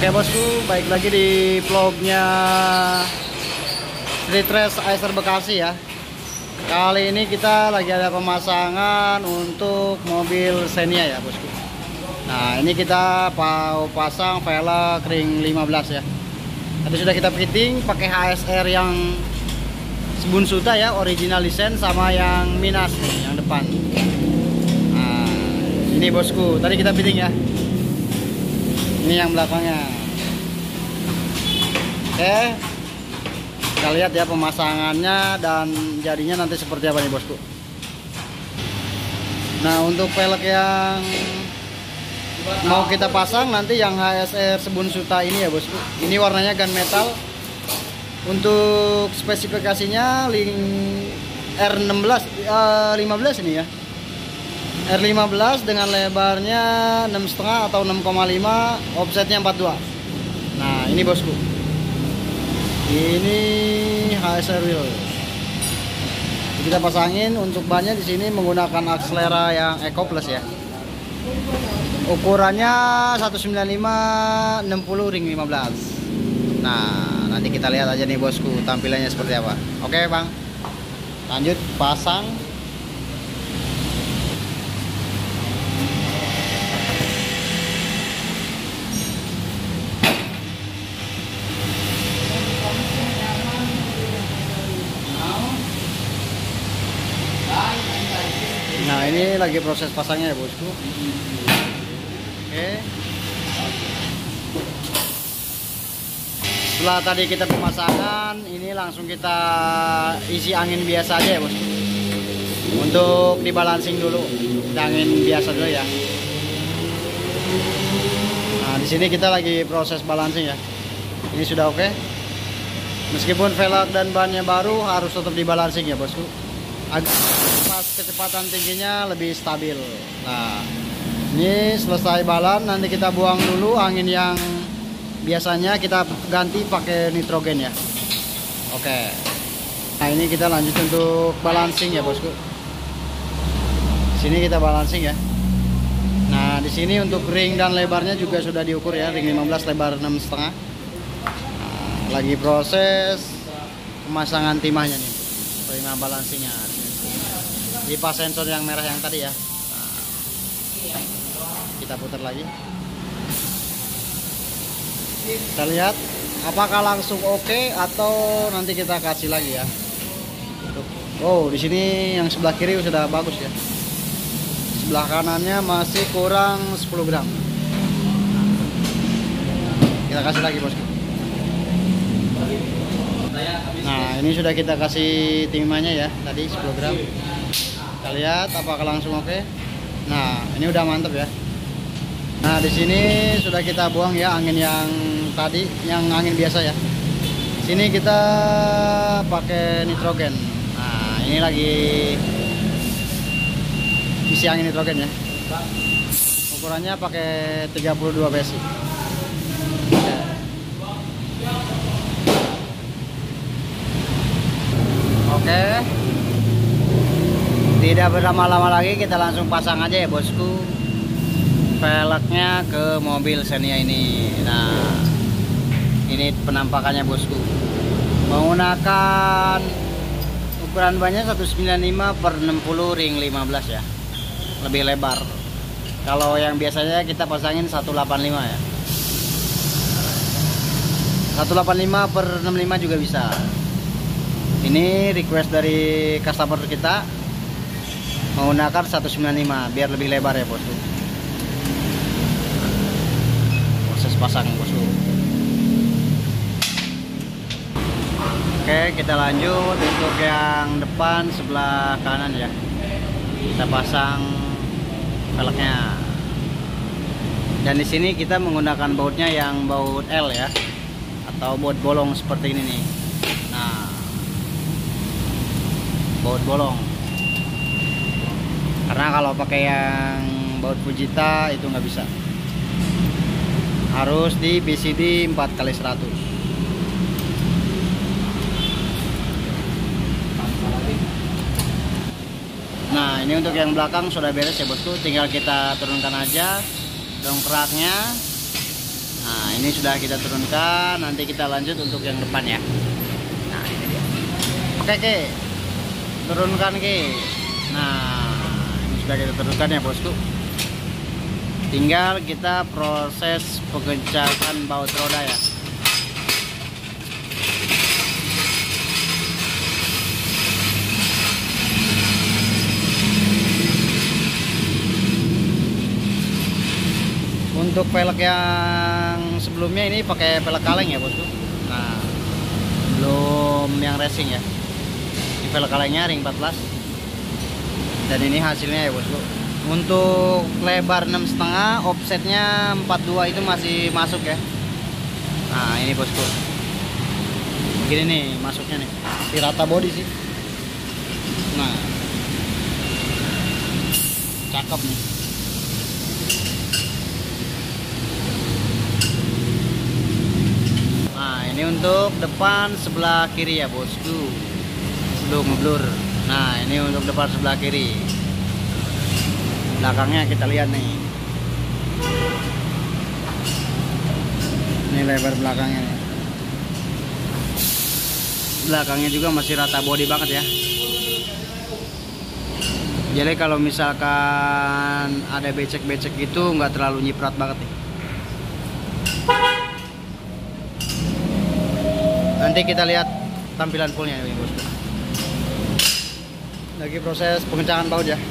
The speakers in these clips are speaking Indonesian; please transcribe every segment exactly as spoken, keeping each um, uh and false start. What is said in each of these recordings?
Oke bosku, baik lagi di vlognya Street Race Acer Bekasi ya. Kali ini kita lagi ada pemasangan untuk mobil Xenia ya bosku. Nah ini kita mau pasang velg ring lima belas ya. Tadi sudah kita fitting pakai H S R yang Bunsuta ya, original lisen, sama yang Minas nih, yang depan. Nah ini bosku, tadi kita fitting ya. Ini yang belakangnya. Oke, kita lihat ya pemasangannya dan jadinya nanti seperti apa nih bosku. Nah untuk velg yang mau kita pasang nanti yang H S R Bunsuta ini ya bosku. Ini warnanya gunmetal. Untuk spesifikasinya link R enam belas uh, lima belas ini ya. R lima belas dengan lebarnya enam koma lima atau enam koma lima, offsetnya empat puluh dua. Nah, ini bosku. Ini H S R wheel. Kita pasangin untuk bannya di sini menggunakan akselera yang Eco Plus ya. Ukurannya seratus sembilan puluh lima enam puluh ring lima belas. Nah, nanti kita lihat aja nih bosku tampilannya seperti apa. Oke, Bang. Lanjut pasang. Nah ini lagi proses pasangnya ya bosku. Oke. Setelah tadi kita pemasangan, ini langsung kita isi angin biasa aja ya bosku. Untuk dibalancing dulu, angin biasa dulu ya. Nah di sini kita lagi proses balancing ya. Ini sudah oke. Meskipun velg dan bannya baru, harus tetap dibalancing ya bosku. Agar pas kecepatan tingginya lebih stabil. Nah ini selesai balan, nanti kita buang dulu angin yang biasanya, kita ganti pakai nitrogen ya. Oke. Nah ini kita lanjut untuk balancing ya bosku. Sini kita balancing ya. Nah di sini untuk ring dan lebarnya juga sudah diukur ya, ring lima belas lebar enam koma lima. Nah, lagi proses pemasangan timahnya nih, timah balancingnya. Di pas sensor yang merah yang tadi ya. Nah, kita putar lagi. Kita lihat apakah langsung oke atau nanti kita kasih lagi ya. Oh, di sini yang sebelah kiri sudah bagus ya. Sebelah kanannya masih kurang sepuluh gram. Kita kasih lagi bosku. Nah, ini sudah kita kasih timahnya ya, tadi sepuluh gram. Kita lihat apakah langsung oke. Nah, ini udah mantap ya. Nah, di sini sudah kita buang ya angin yang tadi, yang angin biasa ya. Sini kita pakai nitrogen. Nah, ini lagi isi angin nitrogen ya. Ukurannya pakai tiga puluh dua besi. Oke. Tidak berlama-lama lagi, kita langsung pasang aja ya bosku velgnya ke mobil Xenia ini. Nah ini penampakannya bosku, menggunakan ukuran bannya seratus sembilan puluh lima per enam puluh ring lima belas ya, lebih lebar. Kalau yang biasanya kita pasangin seratus delapan puluh lima ya, seratus delapan puluh lima per enam puluh lima juga bisa. Ini request dari customer kita, menggunakan seratus sembilan puluh lima biar lebih lebar ya bosku. Proses pasang bosku. Oke, kita lanjut untuk yang depan sebelah kanan ya. Kita pasang velgnya. Dan di sini kita menggunakan bautnya yang baut L ya, atau baut bolong seperti ini nih. Nah, baut bolong. Karena kalau pakai yang baut Fujita itu nggak bisa, harus di B C D empat kali seratus. Nah ini untuk yang belakang sudah beres ya bosku, tinggal kita turunkan aja dongkraknya. Nah, ini sudah kita turunkan, nanti kita lanjut untuk yang depan ya. Nah, ini dia. Oke, Ki. Turunkan, Ki. Nah, ini sudah kita turunkan ya, bosku. Tinggal kita proses pengencakan baut roda ya. Untuk velg yang sebelumnya ini pakai velg kaleng ya, bosku. Nah, belum yang racing ya. Ini velg kalengnya ring empat belas. Dan ini hasilnya ya, bosku. Untuk lebar enam koma lima, offsetnya empat puluh dua itu masih masuk ya. Nah, ini bosku. Begini nih masuknya nih. Di rata body sih. Nah, cakep nih. Nah, ini untuk depan sebelah kiri ya, bosku. Sebelum ngeblur. Nah, ini untuk depan sebelah kiri. Belakangnya kita lihat nih. Ini lebar belakangnya nih. Belakangnya juga masih rata body banget ya. Jadi kalau misalkan ada becek-becek gitu nggak terlalu nyiprat banget nih. Nanti kita lihat tampilan fullnya nih, bosku. Lagi proses pengencangan baut ya.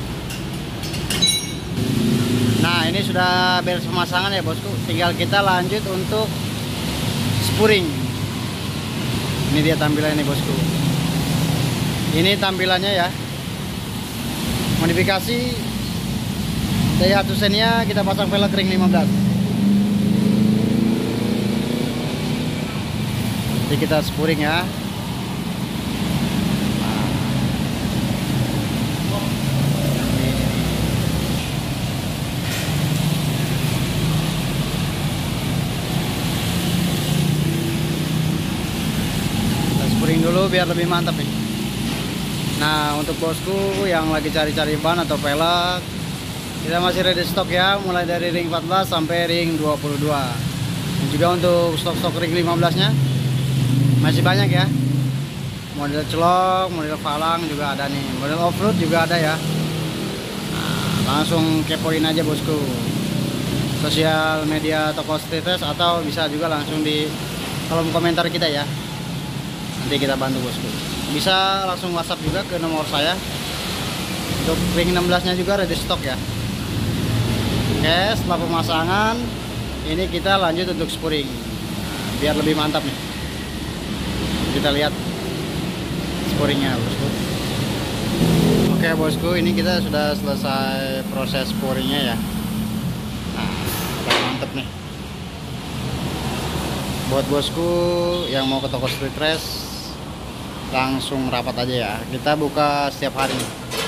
Nah, ini sudah beres pemasangan ya, bosku. Tinggal kita lanjut untuk spuring. Ini dia tampilannya, bosku. Ini tampilannya ya. Modifikasi Daihatsu Xenia, kita pasang velg ring lima belas. Jadi kita spuring ya. Dulu biar lebih mantap nih. Nah, untuk bosku yang lagi cari-cari ban atau velg, kita masih ready stock ya, mulai dari ring empat belas sampai ring dua puluh dua. Dan juga untuk stok-stok ring lima belas nya masih banyak ya. Model celok, model falang juga ada nih, model off-road juga ada ya. Nah, langsung kepoin aja, bosku. Sosial media toko Street Race atau bisa juga langsung di kolom komentar kita ya. Nanti kita bantu, bosku. Bisa langsung WhatsApp juga ke nomor saya. Untuk ring enam belas nya juga ready stock ya. Oke, setelah pemasangan ini kita lanjut untuk spuring. Biar lebih mantap nih. Kita lihat spuringnya, bosku. Oke, bosku, ini kita sudah selesai proses spuringnya ya. Nah, udah mantep nih. Buat bosku yang mau ke toko Street Race, langsung rapat aja ya. Kita buka setiap hari.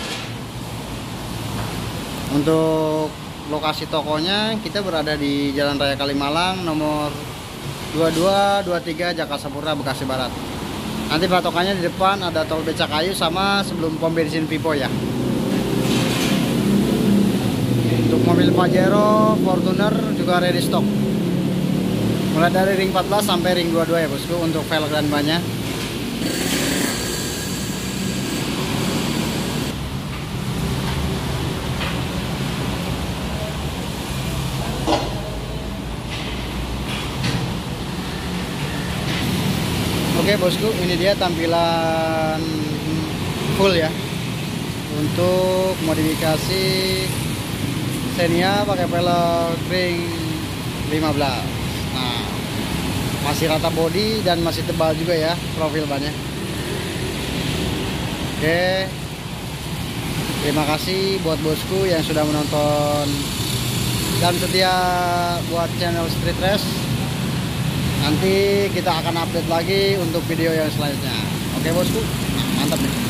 Untuk lokasi tokonya, kita berada di Jalan Raya Kalimalang nomor dua dua dua tiga Jakarta Sampurna, Bekasi Barat. Nanti patokannya di depan ada tol Becakayu sama sebelum pom bensin Vivo ya. Untuk mobil Pajero, Fortuner juga ready stock. Mulai dari ring empat belas sampai ring dua puluh dua ya, bosku, untuk velg dan bannya. Oke, bosku, ini dia tampilan full ya untuk modifikasi Xenia pakai velg ring lima belas. Nah, masih rata body dan masih tebal juga ya profil bannya. Oke, terima kasih buat bosku yang sudah menonton dan setia buat channel Street Race. Nanti kita akan update lagi untuk video yang selanjutnya. Oke, bosku, nah, mantap nih.